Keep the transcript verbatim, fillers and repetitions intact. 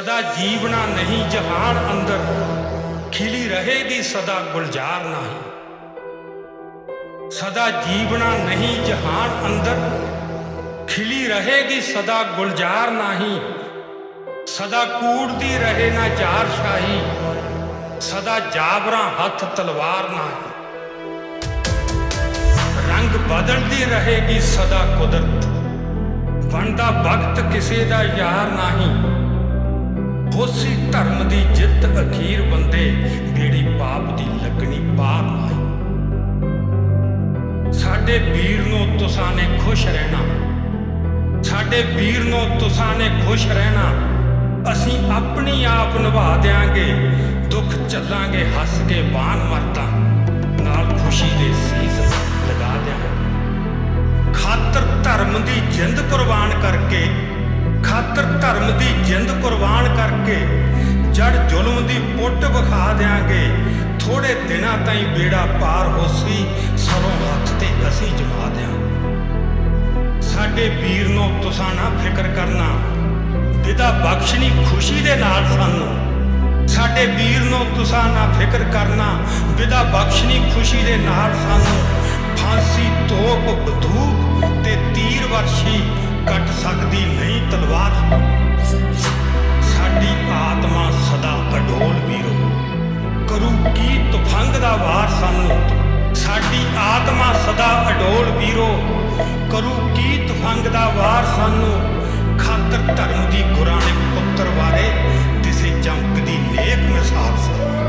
सदा जीवना नहीं जहान अंदर, खिली रहेगी सदा गुलजार नाही। सदा जीवना नहीं जहान अंदर, खिली रहेगी सदा गुलजार नाही। सदा कूड़ती रहे ना जार शाही, सदा जाबरा हथ तलवार नाही। रंग बदलती रहेगी सदा कुदरत, बनदा वक्त किसे दा यार नाही। होसी धर्म दी जित अखीर बंदे, बेड़ी पाप दी लगनी पार नाही। साडे वीर नूं तुसां ने खुश रहना, साडे वीर नूं तुसां ने खुश रहना। असीं अपनी आप निभा देंगे, दुख झल्लांगे हस के बाण मरदा, नाल खुशी दे सीस लगा देंगे। खातर धर्म दी जिंद कुर्बान करके, खातर धर्म दी जिंद कुर्बान करके, जड़ जुल्म दी पुट विखा देंगे। थोड़े दिनां ताईं बेड़ा पार होसी, सरों हथ ते असीं जमा देंगे। साडे वीर नूं तुसां ना फिकर करना, विदा बख्शनी खुशी दे नाल सानू। साडे वीर नूं तुसां ना फिकर करना, विदा बख्शनी खुशी दे नाल सानू। फांसी तोप बंदूक ते तीर वर्षी, कट सकदी नहीं तलवार। साडी आत्मा सदा अडोल वीरो, करू की तुफंग दा वार सानू। साडी आत्मा सदा अडोल वीरो, करू की तुफंग दा वार सानू। खातर धर्म दी गुरां ने पुत्तर वारे, दिसे चमकदी नेक मिसाल सा।